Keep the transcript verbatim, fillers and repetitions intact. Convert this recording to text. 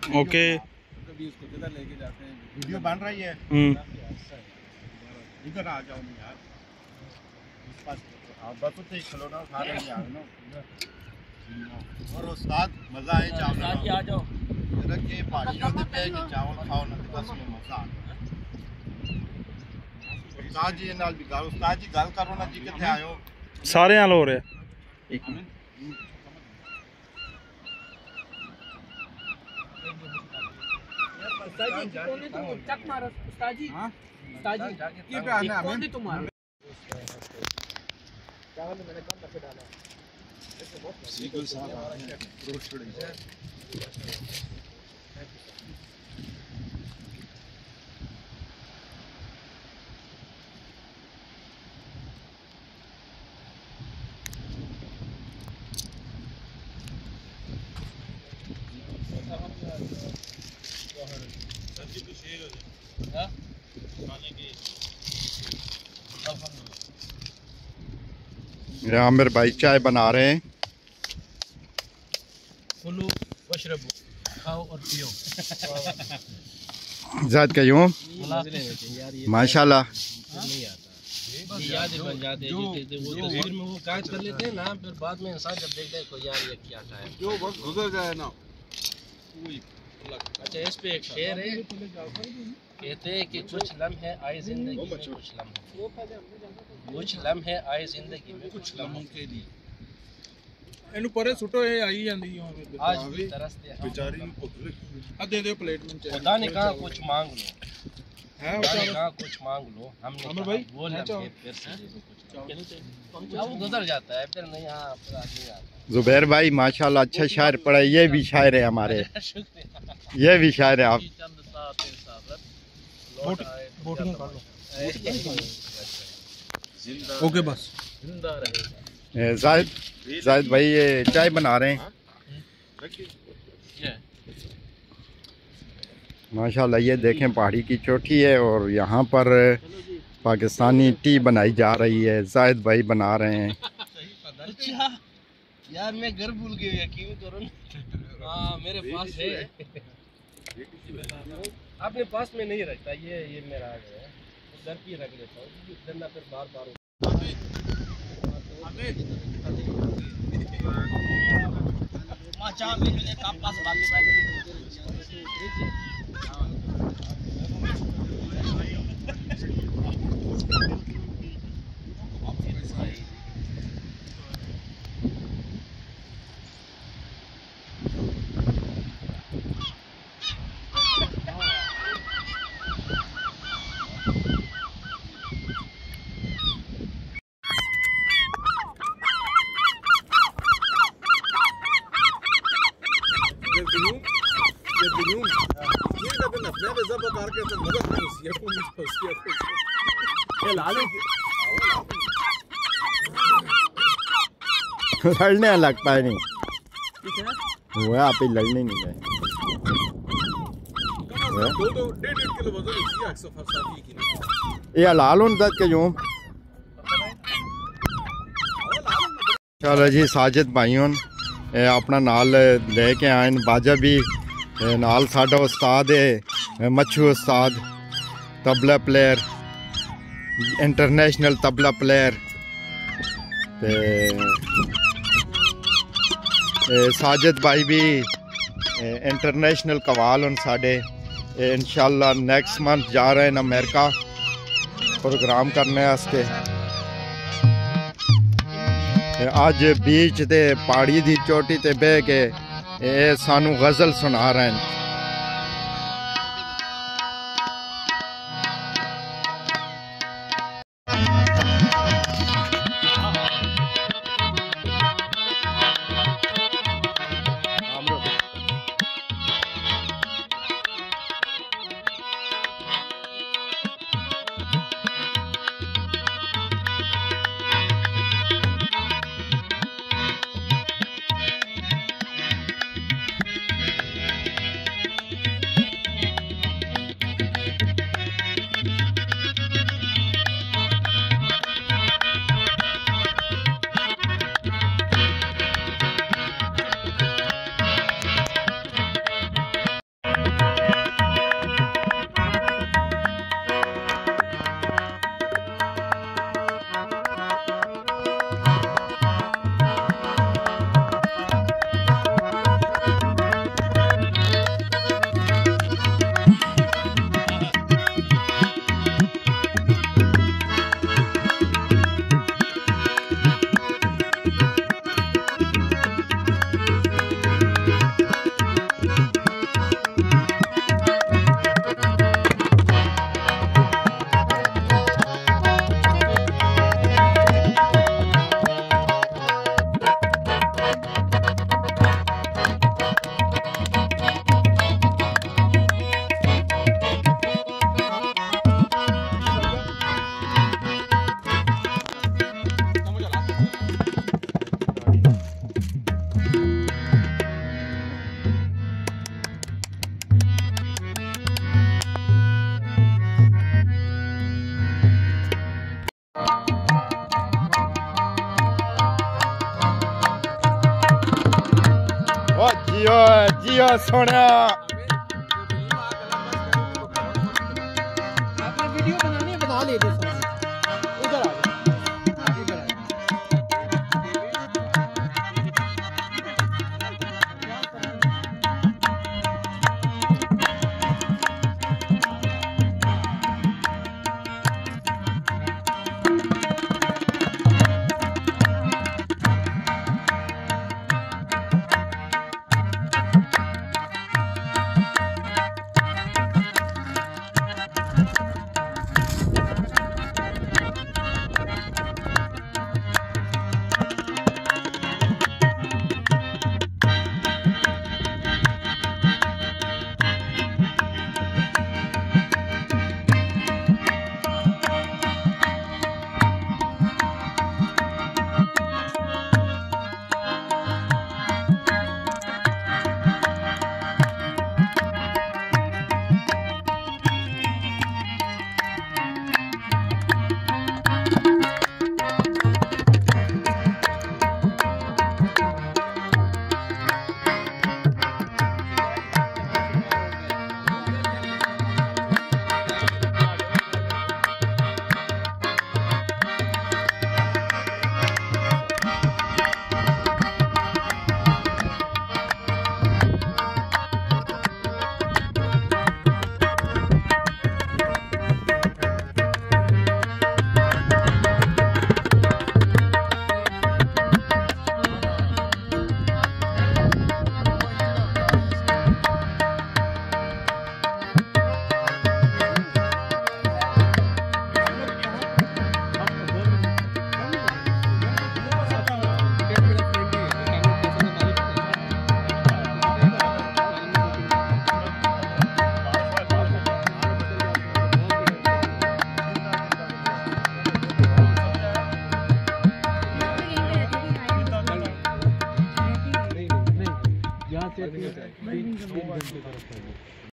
Okay कभी उसको किधर लेके जाते हैं। वीडियो बन रही है, इधर आ जाओ नहीं यार, इस पास आप बस तो खिलो ना खा रहे हैं ना। और उस्ताद मजा है चावल आ जाओ रखिए पहाड़ियों पे पे के चावल खाओ ना बस में मजा आता है। उस्ताद जी नाल भी गाल उस्ताद जी गल करो ना जी किथे आयो सारे हाल हो रहे एक मिनट उस्ताद जी कौन है तुम चक मारो उस्ताद जी। हां उस्ताद जी ये पे आना कौन है तुम मारो चावल मैंने कम करके डाला सीगल साहब आ रहे हैं रोस्टेड है। सब्जी भी शेयर हो जाए हां खाने की आमिर भाई चाय बना रहे हैं। कुलू वशरबू खाओ और पियो जात का यूं माशाल्लाह नहीं आता ये यादें बन जाते हैं वो तस्वीर में वो कैद कर लेते हैं ना फिर बाद में इंसान जब देखता है को यार ये क्या था है जो वक्त गुजर जाए ना वही। अच्छा इस पे एक शेर है कहते हैं कि कुछ लम्हे आए जिंदगी में कुछ लम्हे कुछ लम्हे आए जिंदगी में कुछ लम्हों के लिए ਇਹਨੂੰ ਪਰੇ ਸੁੱਟੋ ਇਹ ਆਈ ਜਾਂਦੀ ਹੈ आज भी तरसते हैं बेचारी ने भुख लगी ਆ ਦੇ ਦਿਓ ਪਲੇਟ में खुदा ने कहा कुछ मांग लो है खुदा ने कहा कुछ मांग लो हमने अमर कहा भाई, वो है लम्हे चावल? फिर से दे दो कुछ क्या वो गुजर जाता है फिर नहीं हाँ फिर आदमी आता जुबैर भाई माशाल्लाह अच्छा शायर पढ़ा, ये भी शायर है हमारे, है शुक्रिया ये भी शायर है आप। चंद साहब साहब लौट आए बोटिंग कर लो जिंदा ओके बस जिंदा रहेगा ए, जाहिद जाहिद भाई ये चाय बना रहे हैं ये माशाल्लाह। ये देखें पहाड़ी की चोटी है और यहाँ पर पाकिस्तानी टी बनाई जा रही है, जाहिद भाई बना रहे हैं। अच्छा यार मैं घर भूल गया यकीन करो ना। हाँ मेरे पास है अपने पास में नहीं रखता ये ये मेरा है घर पे रख लेता हूँ गंदा फिर बार बार माचा मैंने कापास वाली बात लड़ने लग पाए नहीं वो आप ही लड़ने नहीं गए। ये लाल दस के यूं चलो जी साजिद भाइयों अपना नाल लेके आए बाजा भी नाल साडा उस्ताद है मच्छू उस्ताद tabla player international tabla player ते साजिद भाई भी इंटरनेशनल कवाल हूँ साढ़े इंशाल्लाह नेक्स्ट मंथ जा रहे हैं अमेरिका प्रोग्राम करने वास्ते। अज बीच ते पहाड़ी दी चोटी ते बह के सानू गजल सुना रहे हैं। जा सोनिया। आपने वीडियो बनानी है बना ले दे इधर आ जा।